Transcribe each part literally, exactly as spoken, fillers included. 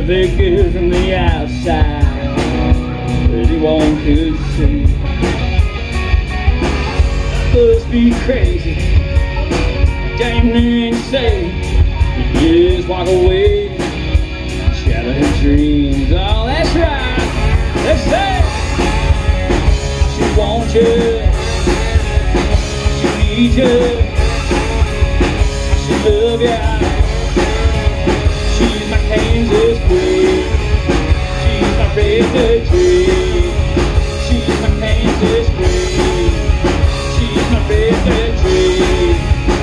look good from the outside, but anyone could see. Must be crazy, damn near insane. You just walk away, shattered dreams. Oh, that's right, that's it. She wants you, she needs you, she loves you. She's my Kansas queen, she's my red dream. She's my Kansas queen, she's my red dream.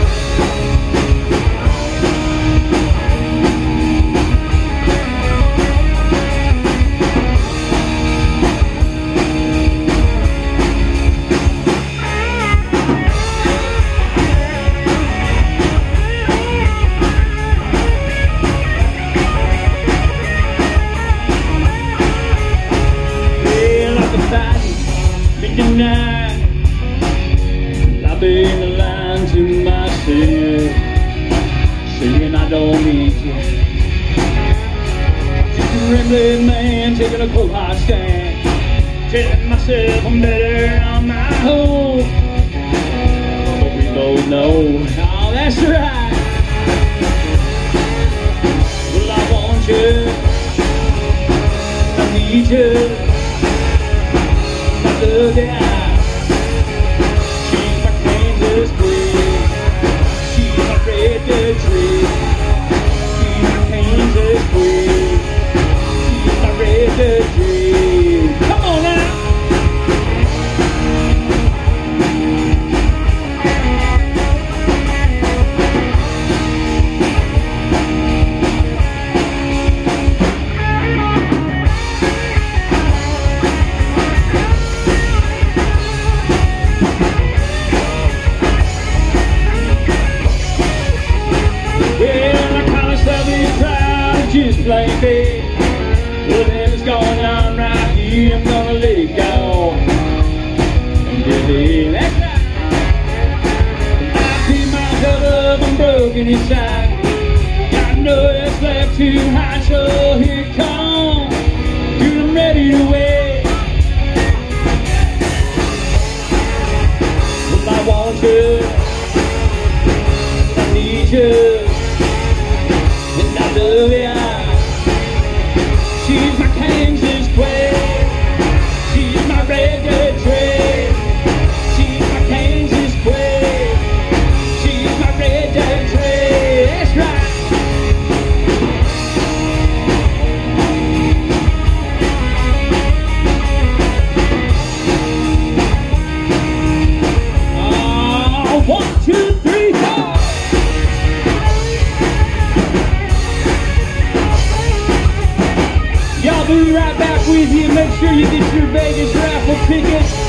Midnight, I've been the line to myself, saying I don't need you. Just a rambling man taking a cold hard stand, telling myself I'm better on my own. But we both know, oh, that's right. Well, I want you, I need you. Look out. She's my Kansas queen, she's my red tree. She's my Kansas queen, she's my red tree. Come on now. Just plain big, whatever's going on right here, I'm gonna let it go. And baby, that's right. I keep my head up, I'm broken inside. Got no that's left too high, so here it comes. Dude, I'm ready to wait. Well, I want you, I need you, and I love you. She's my Kansas queen, she's my red tree. She's my Kansas queen, she's my red tree. That's right. Oh, one, two, three, four. Y'all be right back with you. Make sure you get your Vegas raffle tickets.